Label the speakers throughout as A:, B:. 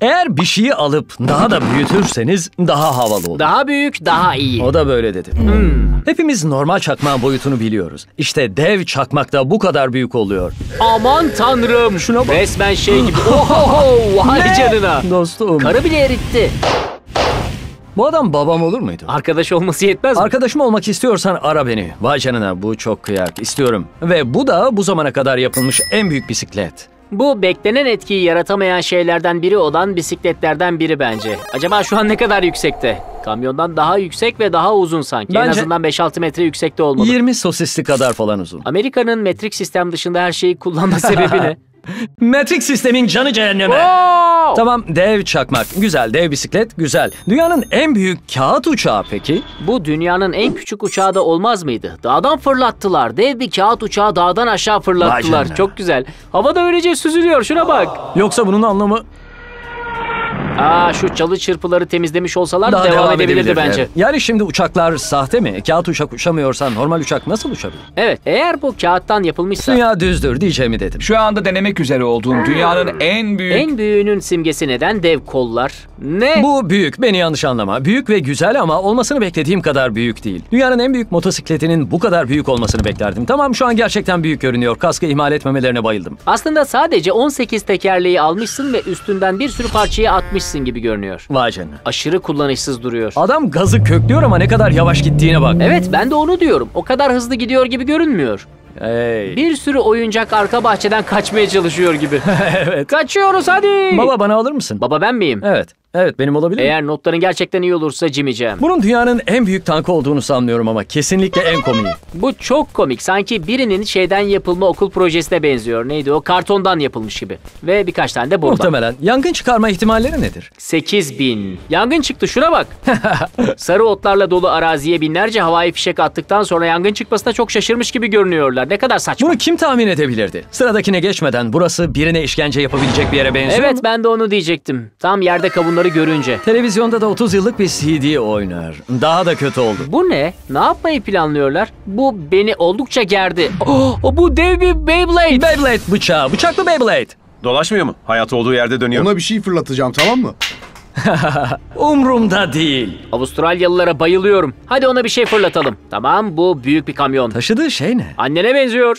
A: Eğer bir şeyi alıp daha da büyütürseniz daha havalı olur.
B: Daha büyük, daha iyi.
A: O da böyle dedi. Hepimiz normal çakmağın boyutunu biliyoruz. İşte dev çakmak da bu kadar büyük oluyor.
B: Aman tanrım.
A: Şuna bak.
B: Resmen şey gibi. Oho, vay canına.
A: Dostum.
B: Karı bile eritti.
A: Bu adam babam olur muydu?
B: Arkadaş olması yetmez mi?
A: Arkadaşım olmak istiyorsan ara beni. Vay canına, bu çok kıyak. İstiyorum. Ve bu da bu zamana kadar yapılmış en büyük bisiklet.
B: Bu beklenen etkiyi yaratamayan şeylerden biri olan bisikletlerden biri bence. Acaba şu an ne kadar yüksekte? Kamyondan daha yüksek ve daha uzun sanki. En
A: Bence-
B: azından 5-6 metre yüksekte olmalı.
A: 20 sosisli kadar falan uzun.
B: Amerika'nın metrik sistem dışında her şeyi kullanma sebebi ne?
A: Metrik sistemin canı cehenneme.
B: Oo!
A: Tamam, dev çakmak. Güzel, dev bisiklet güzel. Dünyanın en büyük kağıt uçağı peki?
B: Bu dünyanın en küçük uçağı da olmaz mıydı? Dağdan fırlattılar. Dev bir kağıt uçağı dağdan aşağı
A: Vay
B: fırlattılar.
A: canına.
B: Çok güzel. Havada öylece süzülüyor. Şuna bak.
A: Yoksa bunun anlamı
B: Şu çalı çırpıları temizlemiş olsalar
A: daha
B: devam edebilirdi
A: edebilirdi,
B: bence.
A: evet. Yani şimdi uçaklar sahte mi? Kağıt uçak uçamıyorsa normal uçak nasıl uçabilir?
B: Evet, eğer bu kağıttan yapılmışsa
A: Dünya düzdür diyeceğimi dedim.
C: Şu anda denemek üzere olduğum dünyanın en büyük...
B: en büyüğünün simgesi neden dev kollar? Ne?
A: Bu büyük, beni yanlış anlama. Büyük ve güzel ama olmasını beklediğim kadar büyük değil. Dünyanın en büyük motosikletinin bu kadar büyük olmasını beklerdim. Tamam, şu an gerçekten büyük görünüyor. Kaskı ihmal etmemelerine bayıldım.
B: Aslında sadece 18 tekerleği almışsın ve üstünden bir sürü parçayı atmışsın gibi görünüyor.
A: Vay canına.
B: Aşırı kullanışsız duruyor.
A: Adam gazı köklüyor ama ne kadar yavaş gittiğine bak.
B: Evet, ben de onu diyorum. O kadar hızlı gidiyor gibi görünmüyor.
A: Hey.
B: Bir sürü oyuncak arka bahçeden kaçmaya çalışıyor gibi.
A: Evet.
B: Kaçıyoruz hadi.
A: Baba, bana alır mısın?
B: Baba ben miyim?
A: Evet. Evet, benim olabilir mi?
B: Eğer notların gerçekten iyi olursa Jimmy'cem.
A: Bunun dünyanın en büyük tankı olduğunu sanmıyorum ama kesinlikle en komiği.
B: Bu çok komik. Sanki birinin şeyden yapılma okul projesine benziyor. Neydi o? Kartondan yapılmış gibi. Ve birkaç tane de bomba.
A: Muhtemelen. Yangın çıkarma ihtimalleri nedir?
B: 8.000. Yangın çıktı, şuna bak. Sarı otlarla dolu araziye binlerce havai fişek attıktan sonra yangın çıkmasına çok şaşırmış gibi görünüyorlar. Ne kadar saçma.
A: Bunu kim tahmin edebilirdi? Sıradakine geçmeden burası birine işkence yapabilecek bir yere benziyor
B: Evet,
A: mu?
B: ben de onu diyecektim. Tam yerde kavunları görünce.
A: Televizyonda da 30 yıllık bir CD oynar. Daha da kötü oldu.
B: Bu ne? Ne yapmayı planlıyorlar? Bu beni oldukça gerdi. Bu dev bir Beyblade.
A: Beyblade bıçağı. Bıçaklı Beyblade.
D: Dolaşmıyor mu? Hayat olduğu yerde dönüyor.
E: Ona bir şey fırlatacağım, tamam mı?
A: Umrumda değil.
B: Avustralyalılara bayılıyorum. Hadi ona bir şey fırlatalım. Tamam, bu büyük bir kamyon.
A: Taşıdığı şey ne?
B: Annene benziyor.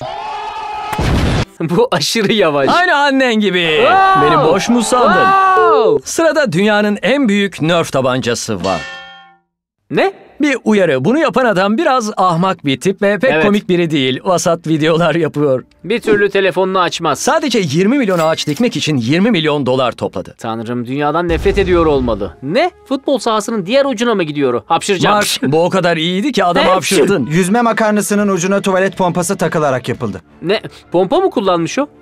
B: Bu aşırı yavaş.
A: Aynı annen gibi.
B: Wow!
A: Beni boş mu sandın?
B: Wow!
A: Sırada dünyanın en büyük Nerf tabancası var.
B: Ne?
A: Bir uyarı. Bunu yapan adam biraz ahmak bir tip ve pek
B: Evet.
A: komik biri değil. Vasat videolar yapıyor.
B: Bir türlü telefonunu açmaz.
A: Sadece 20 milyon ağaç dikmek için 20 milyon dolar topladı.
B: Tanrım, dünyadan nefret ediyor olmalı. Ne? Futbol sahasının diğer ucuna mı gidiyor? Hapşıracağım.
A: Mark, bu o kadar iyiydi ki adam
B: Evet.
A: hapşırdın.
F: Yüzme makarnasının ucuna tuvalet pompası takılarak yapıldı.
B: Ne? Pompa mı kullanmış o?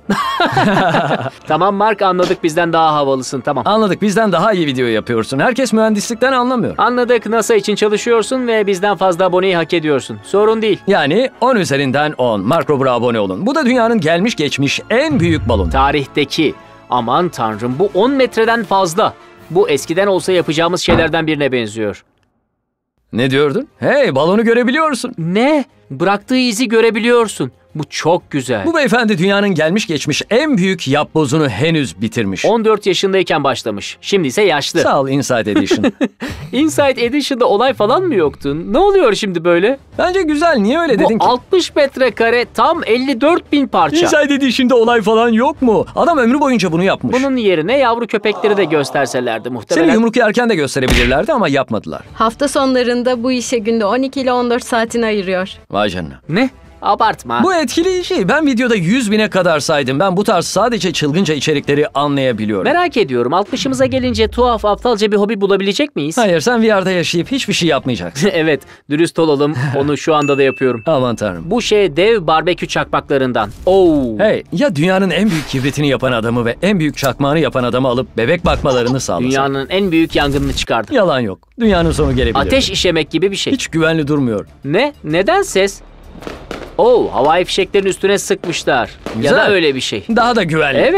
B: Tamam Mark, anladık, bizden daha havalısın, tamam.
A: Anladık, bizden daha iyi video yapıyorsun. Herkes mühendislikten anlamıyor.
B: Anladık, NASA için çalışıyorsun ve bizden fazla aboneyi hak ediyorsun. Sorun değil.
A: Yani 10 üzerinden 10. Mark Rober'a abone olun. Bu da dünyanın gelmiş geçmiş en büyük balonu.
B: Tarihteki. Aman tanrım, bu 10 metreden fazla. Bu eskiden olsa yapacağımız şeylerden birine benziyor.
A: Ne diyordun? Hey, balonu görebiliyorsun.
B: Ne? Bıraktığı izi görebiliyorsun. Bu çok güzel.
A: Bu beyefendi dünyanın gelmiş geçmiş en büyük yapbozunu henüz bitirmiş.
B: 14 yaşındayken başlamış. Şimdi ise yaşlı.
A: Sağ ol Inside Edition.
B: Inside Edition'da olay falan mı yoktu? Ne oluyor şimdi böyle?
A: Bence güzel. Niye öyle dedin
B: Bu
A: ki?
B: 60 metrekare, tam 54.000 parça.
A: Inside Edition'da olay falan yok mu? Adam ömrü boyunca bunu yapmış.
B: Bunun yerine yavru köpekleri de gösterselerdi muhtemelen.
A: Seni yumruk yerken de gösterebilirlerdi ama yapmadılar.
G: Hafta sonlarında bu işe günde 12 ile 14 saatini ayırıyor.
A: Vay canına.
B: Ne? Abartma.
A: Bu etkileyici. Ben videoda 100.000'e kadar saydım. Ben bu tarz sadece çılgınca içerikleri anlayabiliyorum.
B: Merak ediyorum, 60'ımıza gelince tuhaf, aptalca bir hobi bulabilecek miyiz?
A: Hayır, sen VR'da yaşayıp hiçbir şey yapmayacaksın.
B: Evet, dürüst olalım. Onu şu anda da yapıyorum.
A: Aman tanrım.
B: Bu şey dev barbekü çakmaklarından. Oo.
A: Hey, ya dünyanın en büyük kibritini yapan adamı ve en büyük çakmağını yapan adamı alıp bebek bakmalarını sağlasan?
B: Dünyanın en büyük yangınını çıkardı.
A: Yalan yok. Dünyanın sonu gelebilir.
B: Ateş işemek gibi bir şey.
A: Hiç güvenli durmuyor.
B: Ne? Neden ses? Oo, havai fişeklerin üstüne sıkmışlar. Ya
A: Güzel.
B: da öyle bir şey.
A: Daha da güvenli.
B: Evet.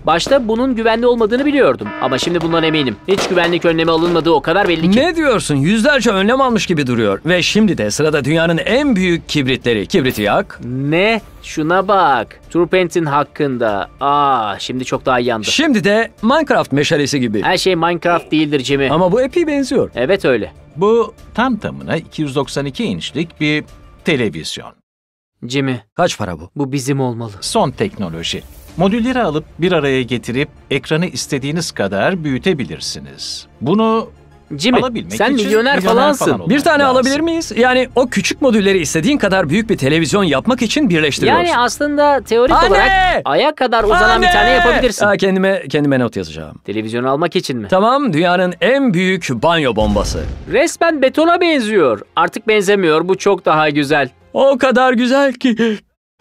B: Başta bunun güvenli olmadığını biliyordum ama şimdi bundan eminim. Hiç güvenlik önlemi alınmadığı o kadar belli ki.
A: Ne diyorsun? Yüzlerce önlem almış gibi duruyor. Ve şimdi de sırada dünyanın en büyük kibritleri. Kibriti yak.
B: Ne? Şuna bak. Turpent'in hakkında. Şimdi çok daha iyi yandı.
A: Şimdi de Minecraft meşalesi gibi.
B: Her şey Minecraft değildir Jimmy.
A: Ama bu epey benziyor.
B: Evet öyle.
E: Bu tam tamına 292 inçlik bir televizyon.
B: Jimmy,
A: Kaç para bu?
B: bu bizim olmalı.
E: Son teknoloji. Modülleri alıp bir araya getirip ekranı istediğiniz kadar büyütebilirsiniz. Bunu
B: Jimmy,
E: alabilmek
B: sen
E: için
B: milyoner falansın.
E: olmak
A: Bir tane
E: lazım.
A: alabilir miyiz? Yani o küçük modülleri istediğin kadar büyük bir televizyon yapmak için birleştiriyorsun.
B: Yani aslında teorik
A: Anne!
B: olarak aya kadar uzanan bir tane yapabilirsin.
A: Kendime not yazacağım.
B: Televizyonu almak için mi?
A: Tamam, dünyanın en büyük banyo bombası.
B: Resmen betona benziyor. Artık benzemiyor. Bu çok daha güzel.
A: O kadar güzel ki.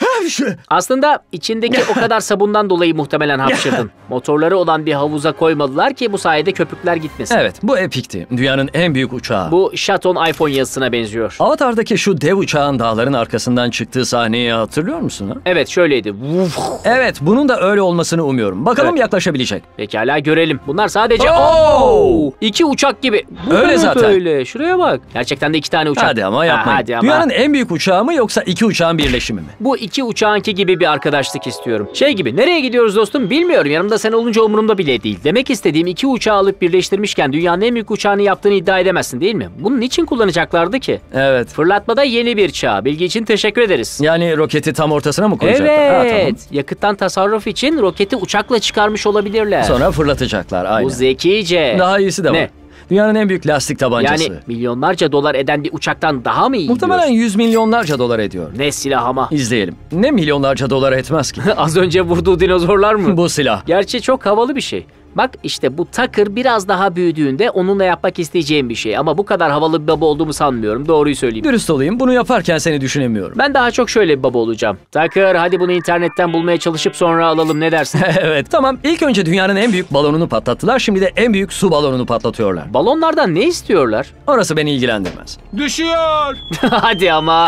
B: Aslında içindeki o kadar sabundan dolayı muhtemelen hapşırdın. Motorları olan bir havuza koymadılar ki bu sayede köpükler gitmesin.
A: Evet, bu epikti. Dünyanın en büyük uçağı.
B: Bu Şaton iPhone yazısına benziyor.
A: Avatar'daki şu dev uçağın dağların arkasından çıktığı sahneyi hatırlıyor musun? Ha?
B: Evet şöyleydi. Vuf.
A: Evet, bunun da öyle olmasını umuyorum. Bakalım
B: Evet.
A: yaklaşabilecek.
B: Pekala görelim. Bunlar sadece
A: Oo!
B: 2 uçak gibi. Bu
A: Öyle
B: ne
A: zaten.
B: Böyle. Şuraya bak. Gerçekten de 2 tane uçak.
A: Hadi ama yapmayın.
B: Hadi ama.
A: Dünyanın en büyük uçağı mı yoksa iki uçağın birleşimi mi?
B: Bu 2 uçağınki gibi bir arkadaşlık istiyorum. Şey gibi, nereye gidiyoruz dostum bilmiyorum. Yanımda sen olunca umurumda bile değil. Demek istediğim 2 uçağı alıp birleştirmişken dünyanın en büyük uçağını yaptığını iddia edemezsin değil mi? Bunun için kullanacaklardı ki?
A: Evet.
B: Fırlatmada yeni bir çağ. Bilgi için teşekkür ederiz.
A: Yani roketi tam ortasına mı koyacaklar?
B: Evet.
A: Ha,
B: Yakıttan tasarruf için roketi uçakla çıkarmış olabilirler.
A: tamam. Sonra fırlatacaklar. Aynen.
B: Bu zekice.
A: Daha iyisi de var.
B: Ne?
A: Dünyanın en büyük lastik tabancası.
B: Yani milyonlarca dolar eden bir uçaktan daha mı iyi
A: Muhtemelen
B: diyorsun?
A: 100 milyonlarca dolar ediyor.
B: Ne silah ama.
A: İzleyelim. Ne milyonlarca dolar etmez ki?
B: Az önce vurduğu dinozorlar mı?
A: Bu silah.
B: Gerçi çok havalı bir şey. Bak işte bu Tucker biraz daha büyüdüğünde onunla yapmak isteyeceğim bir şey. Ama bu kadar havalı bir baba olduğumu sanmıyorum. Doğruyu söyleyeyim.
A: Dürüst olayım, bunu yaparken seni düşünemiyorum.
B: Ben daha çok şöyle bir baba olacağım. Tucker hadi bunu internetten bulmaya çalışıp sonra alalım ne dersin?
A: Evet, tamam. İlk önce dünyanın en büyük balonunu patlattılar. Şimdi de en büyük su balonunu patlatıyorlar.
B: Balonlardan ne istiyorlar?
A: Orası beni ilgilendirmez.
C: Düşüyor.
B: Hadi ama.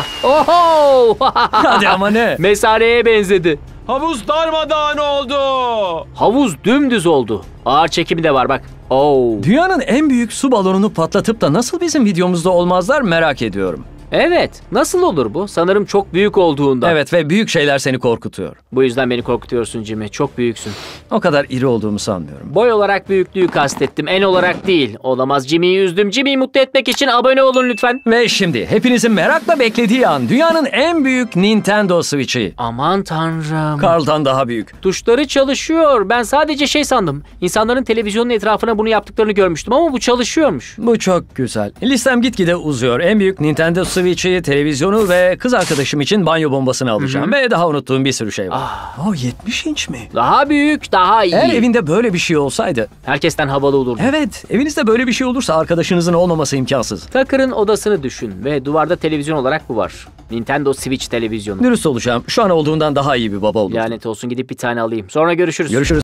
B: Oho!
A: Hadi ama ne?
B: Mesareye benzedi.
C: Havuz darmadağın oldu.
B: Havuz dümdüz oldu. Ağır çekimi de var bak. Oo.
A: Dünyanın en büyük su balonunu patlatıp da nasıl bizim videomuzda olmazlar merak ediyorum.
B: Evet. Nasıl olur bu? Sanırım çok büyük olduğundan.
A: Evet ve büyük şeyler seni korkutuyor.
B: Bu yüzden beni korkutuyorsun Jimmy. Çok büyüksün.
A: O kadar iri olduğumu sanmıyorum.
B: Boy olarak büyüklüğü kastettim. En olarak değil. Olamaz, Jimmy'yi üzdüm. Jimmy'yi mutlu etmek için abone olun lütfen.
A: Ve şimdi hepinizin merakla beklediği an dünyanın en büyük Nintendo Switch'i.
B: Aman tanrım.
A: Carl'dan daha büyük.
B: Tuşları çalışıyor. Ben sadece şey sandım. İnsanların televizyonun etrafına bunu yaptıklarını görmüştüm ama bu çalışıyormuş.
A: Bu çok güzel. Listem gitgide uzuyor. En büyük Nintendo Switch'i, televizyonu ve kız arkadaşım için banyo bombasını alacağım. Ve daha unuttuğum bir sürü şey var. 70 inç mi?
B: Daha büyük, daha iyi.
A: Eğer evinde böyle bir şey olsaydı...
B: Herkesten havalı olurdu.
A: Evet, evinizde böyle bir şey olursa arkadaşınızın olmaması imkansız.
B: Tucker'ın odasını düşün ve duvarda televizyon olarak bu var. Nintendo Switch televizyonu.
A: Dürüst olacağım. Şu an olduğundan daha iyi bir baba olurdum.
B: Lanet olsun, gidip bir tane alayım. Sonra görüşürüz.
A: Görüşürüz.